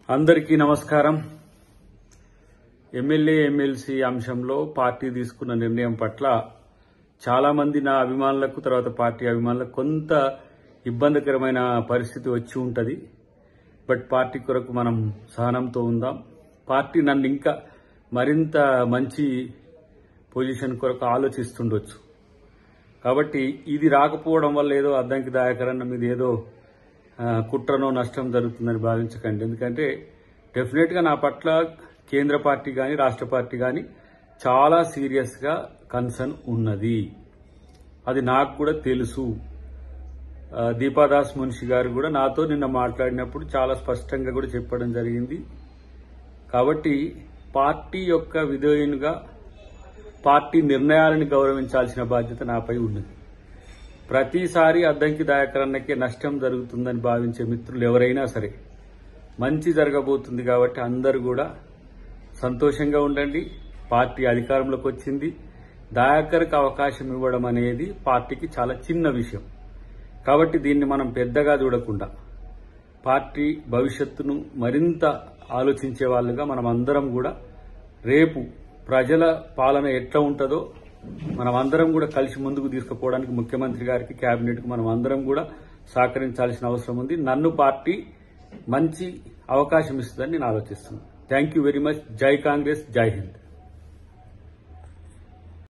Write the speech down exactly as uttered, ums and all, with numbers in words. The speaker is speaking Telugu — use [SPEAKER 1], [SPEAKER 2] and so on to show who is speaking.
[SPEAKER 1] అందరికీ నమస్కారం. ఎమ్మెల్యే ఎమ్మెల్సీ అంశంలో పార్టీ తీసుకున్న నిర్ణయం పట్ల చాలా మంది నా అభిమానులకు తర్వాత పార్టీ అభిమానులకు కొంత ఇబ్బందికరమైన పరిస్థితి వచ్చి ఉంటది. బట్ పార్టీ కొరకు మనం సహనంతో ఉందాం. పార్టీ నన్ను ఇంకా మరింత మంచి పొజిషన్ కొరకు ఆలోచిస్తుండొచ్చు. కాబట్టి ఇది రాకపోవడం వల్ల ఏదో అద్దంకి దాయకరన్న మీద ఏదో కుట్రనో నష్టం జరుగుతుందని భావించకండి. ఎందుకంటే డెఫినెట్గా నా పట్ల కేంద్ర పార్టీ కానీ రాష్ట్ర పార్టీ కానీ చాలా సీరియస్గా కన్సర్న్ ఉన్నది. అది నాకు కూడా తెలుసు. దీపాదాస్ మున్షి గారు కూడా నాతో నిన్న మాట్లాడినప్పుడు చాలా స్పష్టంగా కూడా చెప్పడం జరిగింది. కాబట్టి పార్టీ యొక్క విధేయునిగా పార్టీ నిర్ణయాలను గౌరవించాల్సిన బాధ్యత నాపై ఉన్నది. ప్రతిసారి అద్దంకి దాయకరన్నకే నష్టం జరుగుతుందని భావించే మిత్రులు ఎవరైనా సరే మంచి జరగబోతుంది కాబట్టి అందరూ కూడా సంతోషంగా ఉండండి. పార్టీ అధికారంలోకి వచ్చింది. దాయకర్కి అవకాశం ఇవ్వడం అనేది పార్టీకి చాలా చిన్న విషయం. కాబట్టి దీన్ని మనం పెద్దగా చూడకుండా పార్టీ భవిష్యత్తును మరింత ఆలోచించే వాళ్ళుగా మనం అందరం కూడా రేపు ప్రజల పాలన ఎట్లా ఉంటుందో మనం అందరం కూడా కలిసి ముందుకు తీసుకుపోవడానికి ముఖ్యమంత్రి గారికి కేబినెట్ కు మనం అందరం కూడా సహకరించాల్సిన అవసరం ఉంది. నన్ను పార్టీ మంచి అవకాశం ఇస్తుందని నేను ఆలోచిస్తున్నాను. Thank you very much. జై కాంగ్రెస్, జై హింద్.